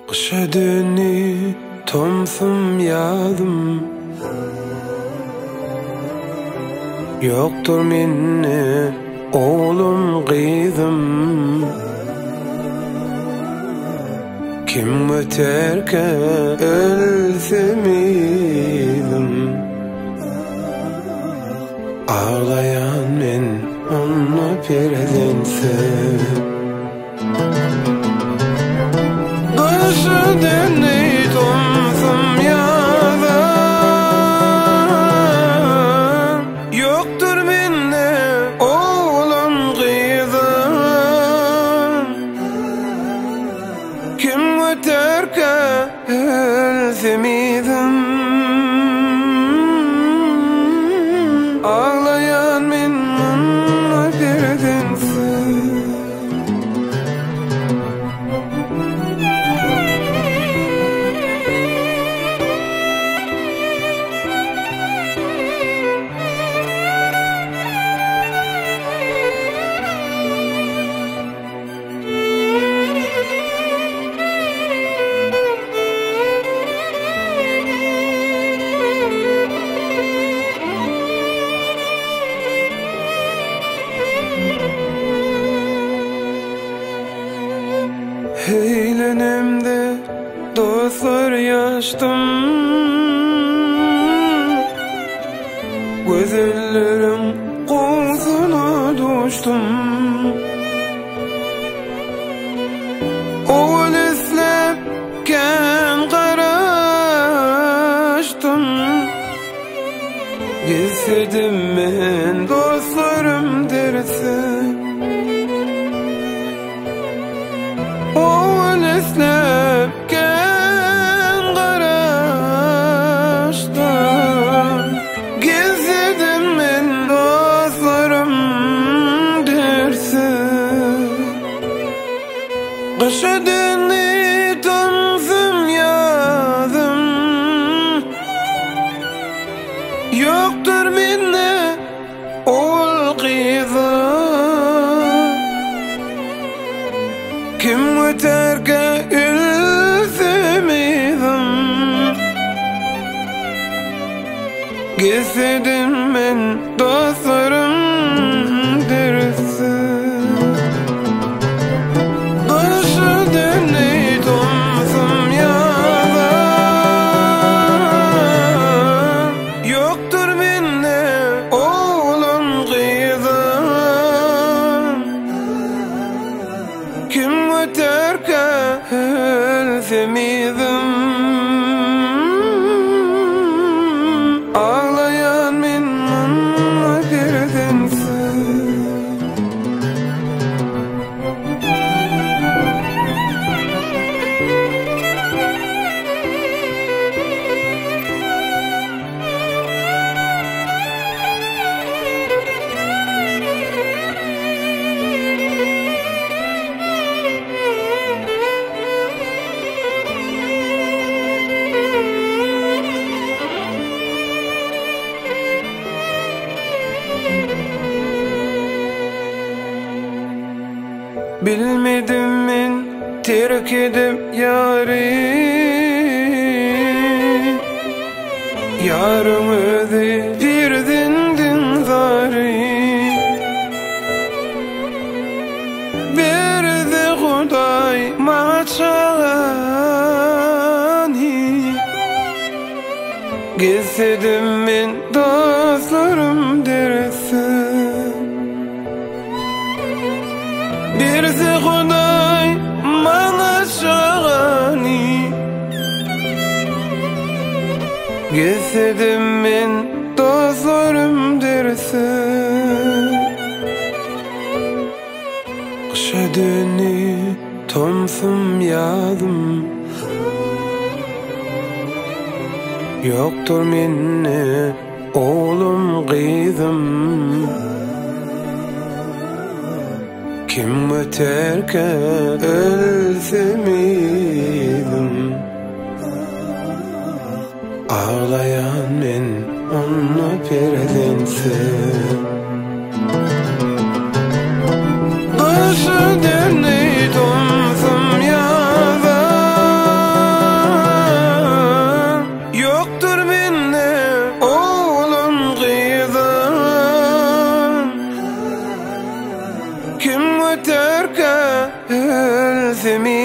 Kışa dönü tomsum yadım, yoktur minne oğlum kıydım. Kim öterke ölsemidim, ağlayan men onu perdense. Kışa dönü tomsum yadım, yoktur minne oğlum kıydım. Kim öterke ölsemidim, ağlayan men onu perdense. Heylenemde dostlar yaştım, gözlerim kozuna düştüm. Oğul islep ken karaştım, gizledim men dostlarım dersin. Oğul eslepken karaştım, gizledim men dostlarım dersin. Kışa dönü tomsum yadım, yoktur minne oğul kıydım. Kim öterke ölsemidim, gizledim men dostlarım dersin. Kışa dönü tomsum yadım, yoktur minne oğlum kıydım. Kim öterke ölsemidim, ağlayan men onu perdense. Bilmedim men terk edip yari, yarım öde birdindin zari. Berdi Huday maçani, gizledim men dostlarım dersin. Berdi Huday maçani, gizledim men dostlarım dersin. Kışa dönü tomsum yadım, yoktur minne oğlum kıydım. Kim öterke ölsemidim, ağlayan men onu perdense. Kışa dönü tomsum yadım, ثمين